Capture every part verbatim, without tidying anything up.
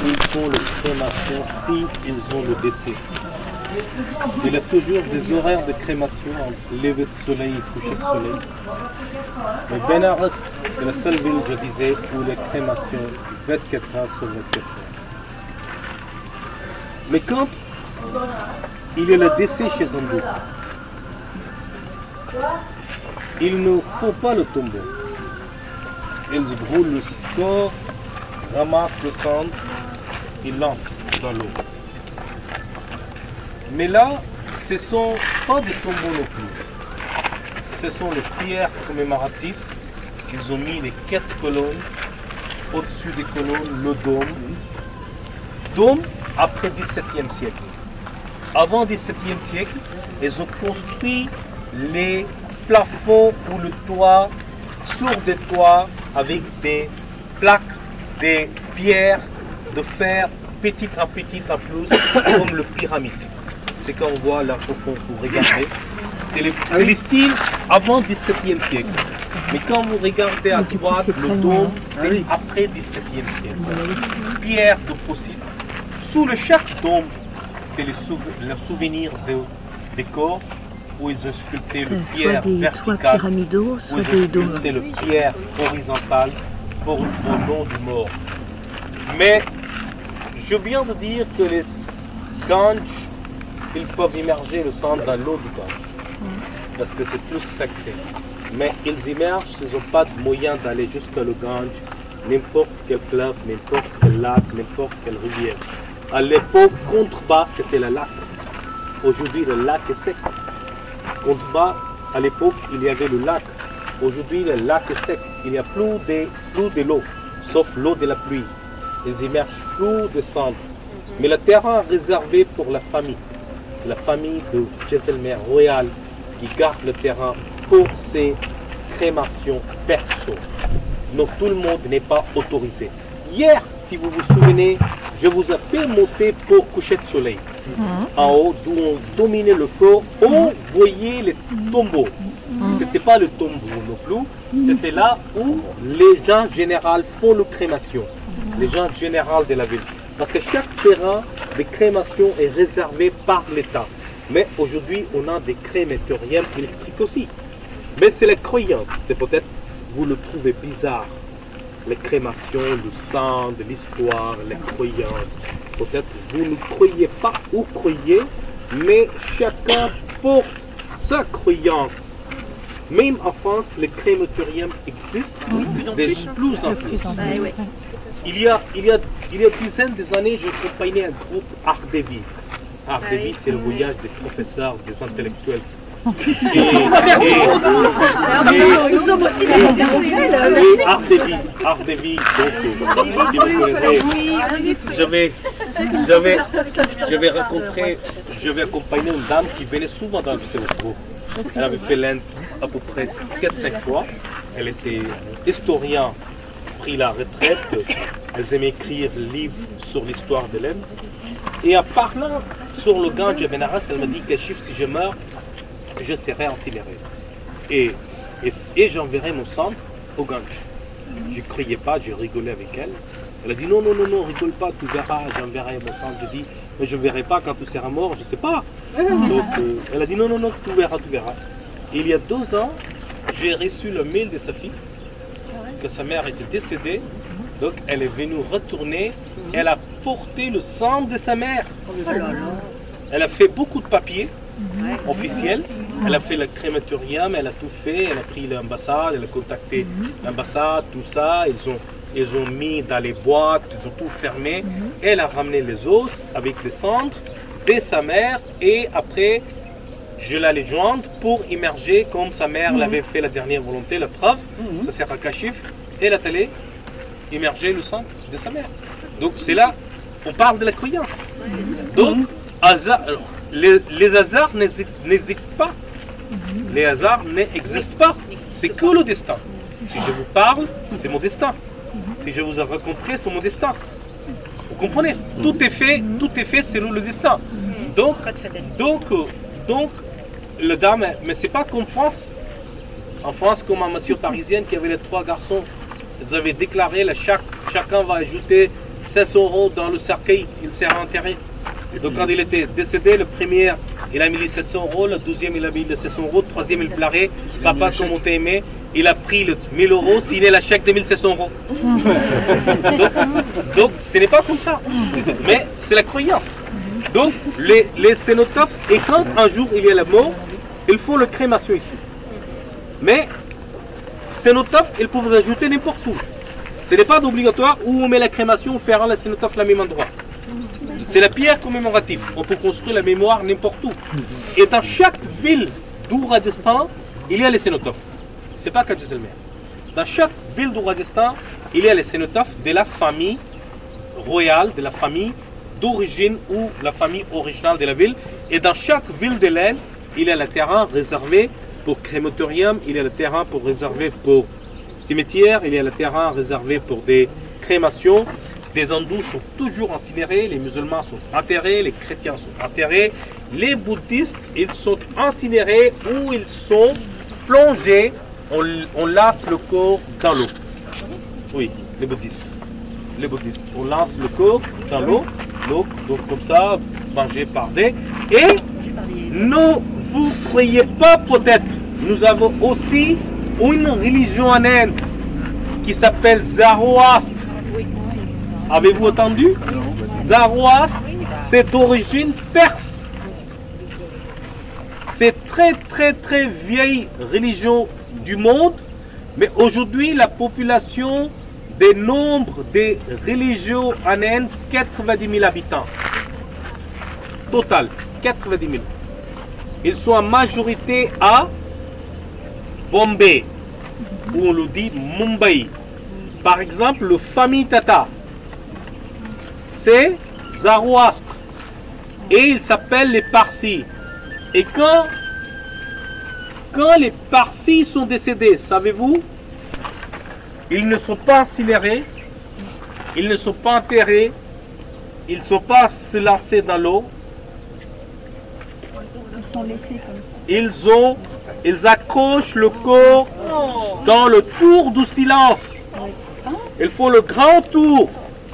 ils font le crémation si ils ont le décès. Il y a toujours des horaires de crémation entre lever de soleil et coucher de soleil. Mais Benares, c'est la seule ville, je disais, où les crémations vingt-quatre heures sur vingt-quatre heures. Mais quand il y a le décès chez un bouc, il ne faut pas le tombeau. Ils brûlent le corps, ramassent le sang et lancent dans l'eau. Mais là, ce ne sont pas des tombeaux non plus. Ce sont les pierres commémoratives. Ils ont mis les quatre colonnes. Au-dessus des colonnes, le dôme. Dôme après le dix-septième siècle. Avant le dix-septième siècle, ils ont construit les plafonds ou le toit sur des toits avec des plaques, des pierres de fer, petite à petite à plus, comme le pyramide. C'est quand on voit là au fond, vous regardez. C'est les, ah oui. les styles avant le dix-septième siècle. Mais quand vous regardez à droite, le dôme, c'est ah oui. après le dix-septième siècle. Pierre de fossiles. Sous le chaque dôme, c'est le, sou le souvenir de, des corps où ils ont sculpté le euh, pierre soit des vertical, toits pyramidaux, soit où ils des ont sculpté le pierre horizontal pour le nom du mort. Mais je viens de dire que les ganges, ils peuvent immerger le sang dans l'eau du Gange, parce que c'est plus sacré. Mais ils immergent, ils n'ont pas de moyen d'aller jusqu'à le Gange, n'importe quel fleuve, n'importe quel lac, n'importe quelle rivière. À l'époque, contrebas, c'était le lac. Aujourd'hui, le lac est sec. Contrebas, à l'époque, il y avait le lac. Aujourd'hui, le lac est sec. Il n'y a plus de, plus de l'eau, sauf l'eau de la pluie. Ils immergent plus de cendres. Mais le terrain réservé pour la famille. C'est la famille de Jaisalmer royale qui garde le terrain pour ses crémations perso. Donc tout le monde n'est pas autorisé. Hier, si vous vous souvenez, je vous ai fait monter pour coucher de soleil. Mmh. En haut, d'où on dominait le fort, on voyait les tombeaux. Mmh. Ce n'était pas le tombeau non plus, c'était là où les gens généraux font la crémation. Les gens généraux de la ville. Parce que chaque terrain de crémation est réservé par l'État. Mais aujourd'hui, on a des crématoriums électriques aussi. Mais c'est la croyance. C'est peut-être, vous le trouvez bizarre. Les crémations, le sang, de l'histoire, les croyances. Peut-être vous ne croyez pas ou croyez, mais chacun porte sa croyance. Même en France, les crématoriums existent de plus en plus. plus, en plus. En plus. Il y a, il y a, il y a dizaines d'années, j'ai accompagné un groupe Art de Vie. Art de Vie, c'est le voyage des professeurs, des intellectuels. Et, et, et, nous sommes aussi des intellectuels. Art de Vie, Art de Vie. Donc, si vous connaissez, je vais, je vais, je vais rencontrer, je vais accompagner une dame qui venait souvent dans ce groupe. Elle avait fait l'Inde à peu près quatre cinq fois. Elle était historienne. Pris la retraite, elles aimaient écrire des livres sur l'histoire de l'Inde. Et en parlant sur le Gange de Benares, elle me dit que chiffre, si je meurs, je serai incinéré. Et, et, et j'enverrai mon sang au Gange. Je ne croyais pas, je rigolais avec elle. Elle a dit non, non, non, non, rigole pas, tu verras, j'enverrai mon sang. Je dis, mais je ne verrai pas quand tu seras mort, je ne sais pas. Donc euh, elle a dit non, non, non, tu verras, tu verras. Et il y a deux ans, j'ai reçu le mail de sa fille. Que sa mère était décédée, donc elle est venue retourner, elle a porté le sang de sa mère. Elle a fait beaucoup de papiers officiels, elle a fait le crématorium, elle a tout fait, elle a pris l'ambassade, elle a contacté l'ambassade, tout ça, ils ont, ils ont mis dans les boîtes, ils ont tout fermé, elle a ramené les os avec les cendres de sa mère et après je l'allais joindre pour immerger comme sa mère mmh. l'avait fait la dernière volonté, la preuve, mmh. ça sert à Kachif, et elle est allée immerger le sang de sa mère. Donc c'est là, on parle de la croyance. Mmh. Donc, hasard, alors, les, les hasards n'existent pas. Mmh. Les hasards n'existent pas. C'est que le destin. Si je vous parle, c'est mon destin. Si je vous ai rencontré, c'est mon destin. Vous comprenez? Tout est fait, tout est fait selon le destin. Donc, donc, donc, le dame, mais c'est pas comme France. En France, comme en monsieur parisienne qui avait les trois garçons, ils avaient déclaré, là, chaque, chacun va ajouter seize euros dans le cercueil, il sera enterré. Donc quand il était décédé, le premier, il a mis les sept cents euros, le deuxième, il a mis les sept cents euros, le troisième, il pleurait, papa, comme on t'a aimé, il a pris le mille euros, signé la chèque de mille sept cents euros. donc, donc ce n'est pas comme ça, mais c'est la croyance. Donc les, les cénotaphes, et quand un jour il y a la mort, il faut le crémation ici. Mais cénotaphe, il peut vous ajouter n'importe où. Ce n'est pas obligatoire où on met la crémation, on fera la cénotaphe au même endroit. C'est la pierre commémorative. On peut construire la mémoire n'importe où. Et dans chaque ville du Rajasthan, il y a les cénotaphes. Ce n'est pas qu'à Jaisalmer. Dans chaque ville du Rajasthan, il y a les cénotaphes de la famille royale, de la famille d'origine ou la famille originale de la ville. Et dans chaque ville de l'Inde, il y a le terrain réservé pour crématorium, il y a le terrain pour réservé pour cimetière, il y a le terrain réservé pour des crémations. Des hindous sont toujours incinérés, les musulmans sont enterrés, les chrétiens sont enterrés, les bouddhistes, ils sont incinérés ou ils sont plongés, on, on lasse le corps dans l'eau. Oui, les bouddhistes. Les bouddhistes. On lance le corps dans l'eau, l'eau, donc comme ça, mangé par des. Et ne vous croyez pas peut-être, nous avons aussi une religion en Inde qui s'appelle Zoroastre. Avez-vous entendu? Zoroastre, c'est d'origine perse. C'est très très très vieille religion du monde, mais aujourd'hui la population des nombres des religions en Inde, quatre-vingt-dix mille habitants. Total, quatre-vingt-dix mille. Ils sont en majorité à Bombay, où on le dit Mumbai. Par exemple, la famille Tata, c'est Zoroastre. Et ils s'appellent les Parsis. Et quand, quand les Parsis sont décédés, savez-vous, ils ne sont pas incinérés, ils ne sont pas enterrés, ils ne sont pas se lancer dans l'eau. Ils sont laissés comme ça. Ils ont, ils accrochent le corps dans le tour du silence. Il faut le grand tour,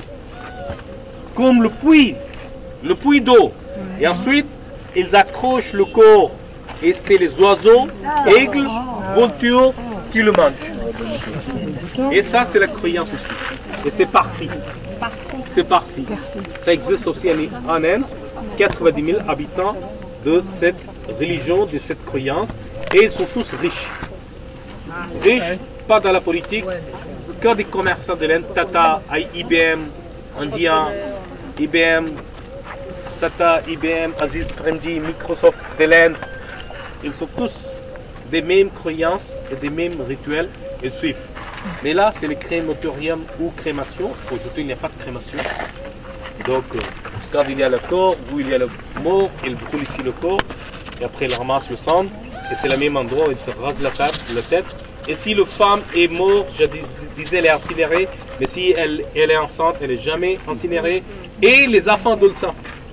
comme le puits, le puits d'eau. Et ensuite, ils accrochent le corps. Et c'est les oiseaux, aigles, vultures qui le mangent. Et ça, c'est la croyance aussi. Et c'est Parsi. C'est Parsi. Ça existe aussi en Inde. quatre-vingt-dix mille habitants de cette religion, de cette croyance. Et ils sont tous riches. Riches, pas dans la politique, que des commerçants de l'Inde. Tata, I B M, Indien, I B M, Tata, I B M, Aziz Premji, Microsoft de l'Inde. Ils sont tous des mêmes croyances et des mêmes rituels. Ils suivent. Mais là, c'est le crématorium ou crémation. Aujourd'hui, il n'y a pas de crémation. Donc, quand il y a le corps, où il y a le mort, il brûle ici le corps. Et après, il ramasse le sang. Et c'est le même endroit où il se rase la tête. La tête. Et si la femme est morte, je dis, disais, elle est incinérée. Mais si elle, elle est enceinte, elle n'est jamais incinérée. Et les enfants adolescents.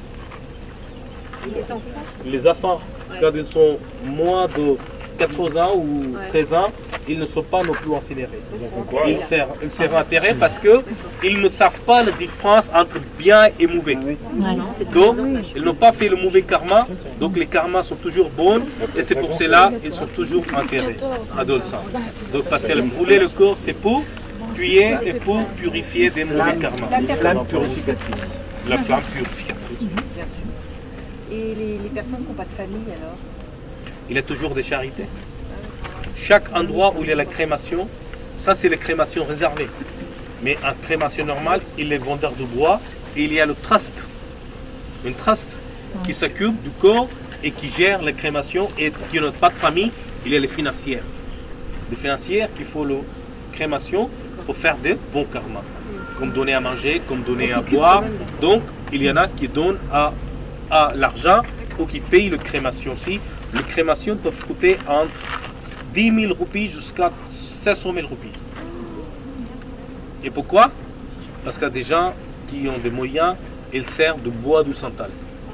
Les enfants Les enfants, ouais. Quand ils sont moins de quatorze ans ou ouais. treize ans, ils ne sont pas non plus incinérés. Ils seront, ils seront enterrés parce qu'ils ne savent pas la différence entre bien et mauvais. Ouais. Donc, ils n'ont pas fait le mauvais karma, donc les karmas sont toujours bons et c'est pour cela qu'ils sont toujours enterrés, adolescents. Donc, parce qu'elle brûler le corps, c'est pour tuer et pour purifier des mauvais karmas. La flamme purificatrice. La flamme purificatrice. Et les, les personnes qui n'ont pas de famille alors? Il y a toujours des charités. Chaque endroit où il y a la crémation, ça c'est la crémation réservée. Mais en crémation normale, il est vendeur de bois et il y a le trust. Un trust qui s'occupe du corps et qui gère la crémation et qui n'a pas de famille, il y a les financières. Les financières qui font la crémation pour faire des bons karmas. Comme donner à manger, comme donner à boire. Donc il y en a qui donnent à, à l'argent ou qui payent la crémation aussi. Les crémations peuvent coûter entre dix mille roupies jusqu'à cinq cent mille roupies. Et pourquoi? Parce qu'il y a des gens qui ont des moyens, ils servent de bois du santal.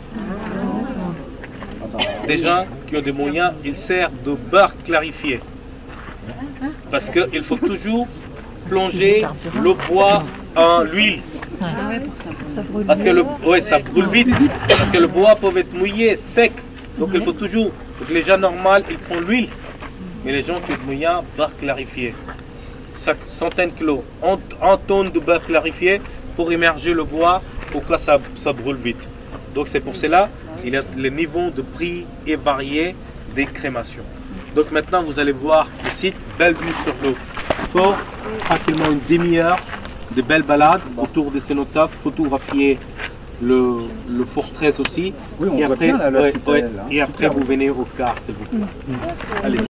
Des gens qui ont des moyens, ils servent de beurre clarifié. Parce qu'il faut toujours plonger le bois en l'huile. Parce que le, ouais, ça brûle vite. Parce que le bois peut être mouillé, sec. Donc il faut toujours. Donc les gens normaux, ils prennent l'huile. Mais les gens qui sont mouillants, beurre clarifié. Chaque centaine de kilos. Un, un tonne de beurre clarifié pour immerger le bois pour que ça, ça brûle vite. Donc c'est pour cela il y a le niveau de prix est varié des crémations. Donc maintenant vous allez voir le site, belle vue sur l'eau. Pour tranquillement une demi-heure de belles balades autour des cénotaphes, photographier le, le forteresse aussi. Oui, on et voit après, bien là, la ouais, citadelle, ouais, hein. et après Super. vous venez au car, s'il vous plaît. Allez.